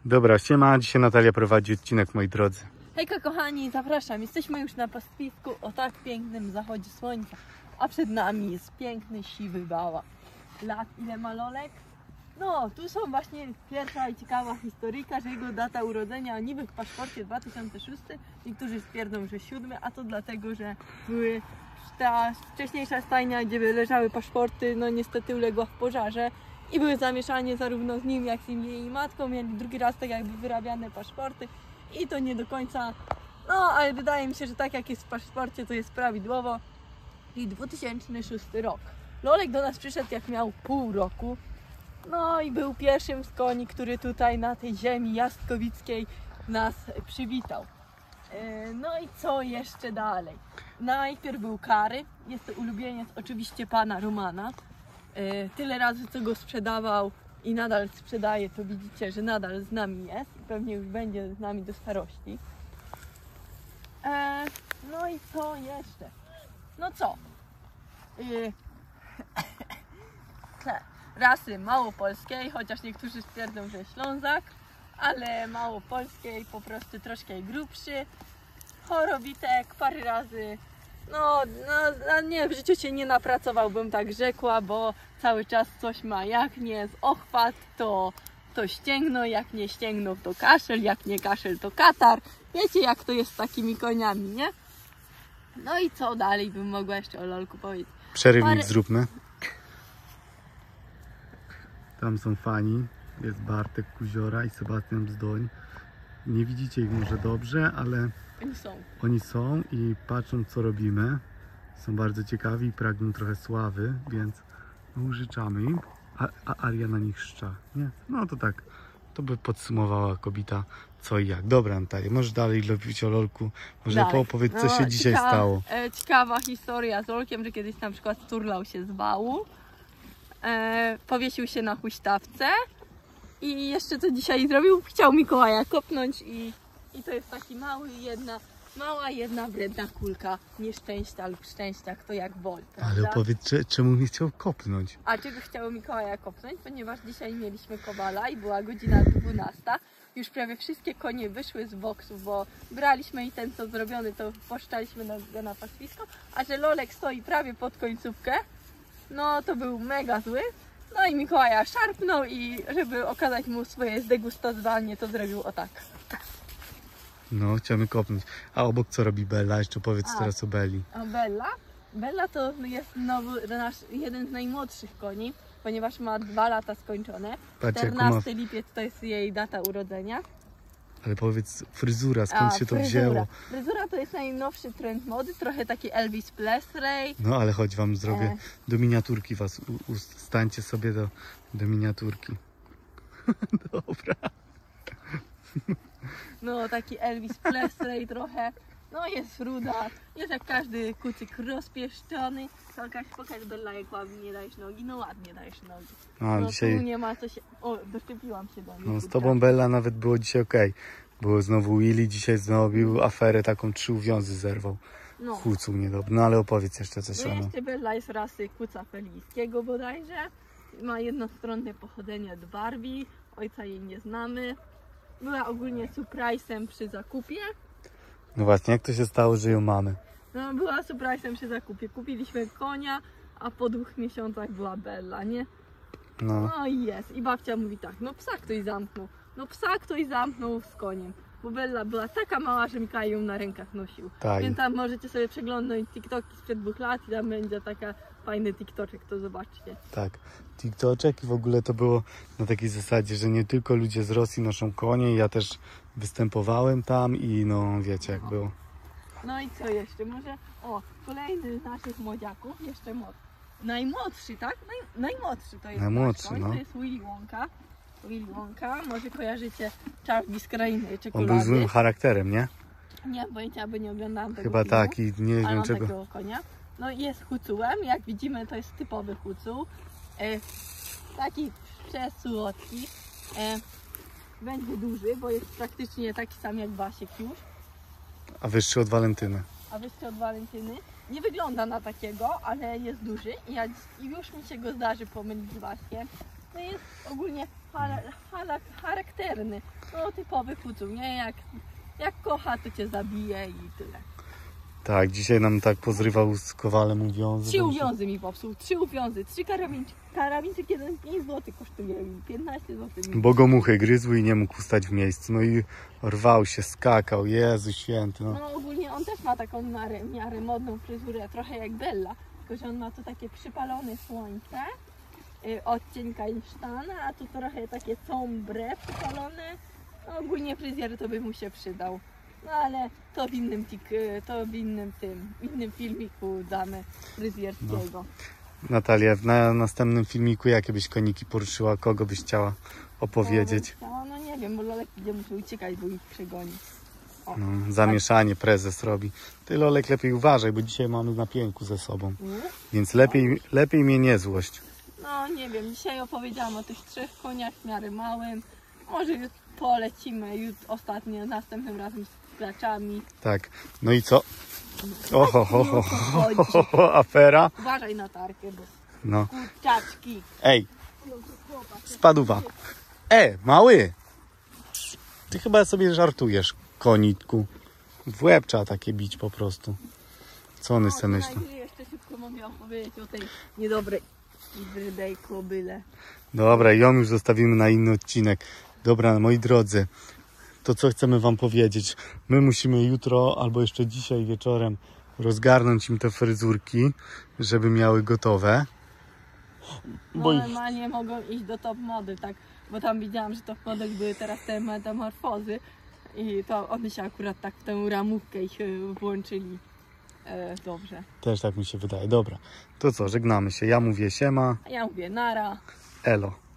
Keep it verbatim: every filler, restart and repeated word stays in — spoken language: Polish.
Dobra, siema, dzisiaj Natalia prowadzi odcinek, moi drodzy. Hejka kochani, zapraszam. Jesteśmy już na pastwisku o tak pięknym zachodzie słońca, a przed nami jest piękny, siwy bała. Lat ile ma Lolek? No, tu są właśnie pierwsza i ciekawa historyjka, że jego data urodzenia niby w paszporcie dwa tysiące szósty, niektórzy stwierdzą, że siódmy, a to dlatego, że były ta wcześniejsza stajnia, gdzie leżały paszporty, no niestety uległa w pożarze i były zamieszanie zarówno z nim, jak i jej matką, mieli drugi raz tak jakby wyrabiane paszporty i to nie do końca, no ale wydaje mi się, że tak jak jest w paszporcie, to jest prawidłowo i dwa tysiące szósty rok. Lolek do nas przyszedł jak miał pół roku, no i był pierwszym z koni, który tutaj na tej ziemi jastkowickiej nas przywitał. No i co jeszcze dalej? Najpierw był Kary, jest to ulubieniec oczywiście pana Romana. Tyle razy co go sprzedawał i nadal sprzedaje, to widzicie, że nadal z nami jest i pewnie już będzie z nami do starości. No i co jeszcze? No co? Rasy małopolskiej, chociaż niektórzy stwierdzą, że Ślązak, ale małopolskiej, po prostu troszkę grubszy, chorobitek, parę razy, no, no nie, w życiu się nie napracowałbym, tak rzekła, bo cały czas coś ma, jak nie z ochwat, to, to ścięgno, jak nie ścięgno, to kaszel, jak nie kaszel, to katar, wiecie jak to jest z takimi koniami, nie? No i co dalej bym mogła jeszcze o Lolku powiedzieć? Przerywnik Parę... zróbmy. Tam są fani, jest Bartek Kuziora i Sebastian Bzdoń. Nie widzicie ich może dobrze, ale oni są. Oni są i patrzą co robimy. Są bardzo ciekawi i pragną trochę sławy, więc użyczamy im. A, a Aria na nich szcza, nie? No to tak, to by podsumowała kobieta co i jak. Dobra Natalia, możesz dalej mówić o Lolku. Może poopowiedz co no, się dzisiaj ciekawa, stało. E, ciekawa historia z Lolkiem, że kiedyś na przykład turlał się z wału. E, powiesił się na huśtawce i jeszcze co dzisiaj zrobił? Chciał Mikołaja kopnąć i, i to jest taki mały, jedna, mała, jedna wredna kulka nieszczęścia lub szczęścia, kto jak woli, prawda? Ale opowiedz, czemu nie chciał kopnąć? A czego chciało Mikołaja kopnąć? Ponieważ dzisiaj mieliśmy kowala i była godzina dwunasta. Już prawie wszystkie konie wyszły z boksów, bo braliśmy i ten co zrobiony, to poszczaliśmy na, na pastwisko, a że Lolek stoi prawie pod końcówkę, no to był mega zły. No i Mikołaja szarpnął i żeby okazać mu swoje zdegustowanie, to zrobił o tak. No, chciamy kopnąć. A obok co robi Bella? Jeszcze powiedz A, teraz o Belli. A Bella? Bella to jest nowy, nasz, jeden z najmłodszych koni, ponieważ ma dwa lata skończone. Patrz, czternasty lipiec to jest jej data urodzenia. Ale powiedz, fryzura, skąd A, się to fryzura. wzięło? Fryzura to jest najnowszy trend mody, trochę taki Elvis Presley. No ale chodź wam zrobię, E. do miniaturki was, u, u, stańcie sobie do, do miniaturki. Dobra. No taki Elvis Presley trochę. No jest ruda, jest jak każdy kucyk rozpieszczony. Pokaż, pokaż Bella jak ładnie dajesz nogi, no ładnie dajesz nogi. A, no dzisiaj... tu nie ma co się... O, doszczepiłam się do mnie. No z tobą Bella nawet było dzisiaj okej. Było znowu Willy, dzisiaj zrobił aferę taką, trzy uwiązy zerwał. No. Kłócł mnie dobrze. No ale opowiedz jeszcze coś no o jeszcze Bella jest rasy kuca felijskiego bodajże. Ma jednostronne pochodzenie od Barbie, ojca jej nie znamy. Była ogólnie surprise'em przy zakupie. No właśnie, jak to się stało, że ją mamy? No była surprise'em przy zakupie. Kupiliśmy konia, a po dwóch miesiącach była Bella, nie? No. No i jest. I babcia mówi tak, no psa ktoś zamknął. No psa ktoś zamknął z koniem. Bo Bella była taka mała, że Mikołaj ją na rękach nosił. Tak. Więc tam możecie sobie przeglądnąć TikToki sprzed dwóch lat i tam będzie taka fajny TikToczek, to zobaczcie. Tak, TikToczek i w ogóle to było na takiej zasadzie, że nie tylko ludzie z Rosji noszą konie, ja też występowałem tam i no wiecie jak było. No i co jeszcze? Może, o, kolejny z naszych młodziaków, jeszcze mod. Najmłodszy, tak? Naj, najmłodszy to jest Najmłodszy, koń, no. To jest Willy Wonka. Willy Wonka, może kojarzycie Charlie z Krainy Czekolady. On był złym charakterem, nie? Nie, bo ja by nie oglądałam tego Chyba filmu, tak i nie ale wiem mam czego. takiego konia. No i jest hucułem, jak widzimy to jest typowy hucuł. E, taki przesłodki. E, będzie duży, bo jest praktycznie taki sam jak Basiek już. A wyższy od Walentyny. A wyższy od Walentyny. Nie wygląda na takiego, ale jest duży i, ja, i już mi się go zdarzy pomylić z Baśkiem. To jest ogólnie Hala, hala, charakterny. No typowy kuców, nie? Jak, jak kocha, to cię zabije i tyle. Tak, dzisiaj nam tak pozrywał z Kowalem uwiązy. Trzy bo się- uwiązy mi popsuł, trzy uwiązy, trzy karabinci, karabinczyk jeden pięć złotych kosztuje, piętnaście złotych. Bo go muchy gryzły i nie mógł ustać w miejscu. No i rwał się, skakał. Jezu święty. No. No ogólnie on też ma taką miarę, miarę modną fryzurę, trochę jak Bella, tylko że on ma tu takie przypalone słońce, y, odcień kasztana, a tu trochę takie sombre przypalone. No ogólnie fryzjer to by mu się przydał. No ale to w innym, tik, y, to w innym tym, w innym filmiku damy fryzjerskiego. Natalia, na następnym filmiku jakie byś koniki poruszyła? Kogo byś chciała opowiedzieć? No, no nie wiem, bo Lolek będzie musiał uciekać, bo ich przegoni. O. No, zamieszanie prezes robi. Ty, Lolek, lepiej uważaj, bo dzisiaj mamy na pięku ze sobą. Mm. Więc lepiej, lepiej mnie nie złość. No nie wiem, dzisiaj opowiedziałam o tych trzech koniach w miarę małym. Może już polecimy już ostatnio, następnym razem z klaczami. Tak. No i co? Oho, ho, ho, ho, ho, Chodzi. ho, afera. Uważaj na tarkę, bo No. kurczaczki. Ej, spaduwa. E, mały. Ty chyba sobie żartujesz, koniku. W łeb trzeba takie bić po prostu. Co one sobie myślą? No, jeszcze szybko mogę opowiedzieć o tej niedobrej brydej kobyle. Dobra, ją już zostawimy na inny odcinek. Dobra, moi drodzy, to co chcemy wam powiedzieć. My musimy jutro albo jeszcze dzisiaj wieczorem rozgarnąć im te fryzurki, żeby miały gotowe. Bo No ich... normalnie mogą iść do top mody, tak? Bo tam widziałam, że top model były teraz te metamorfozy i to one się akurat tak w tę ramówkę ich e, włączyli e, dobrze. Też tak mi się wydaje. Dobra, to co, żegnamy się. Ja mówię siema, A ja mówię nara. elo.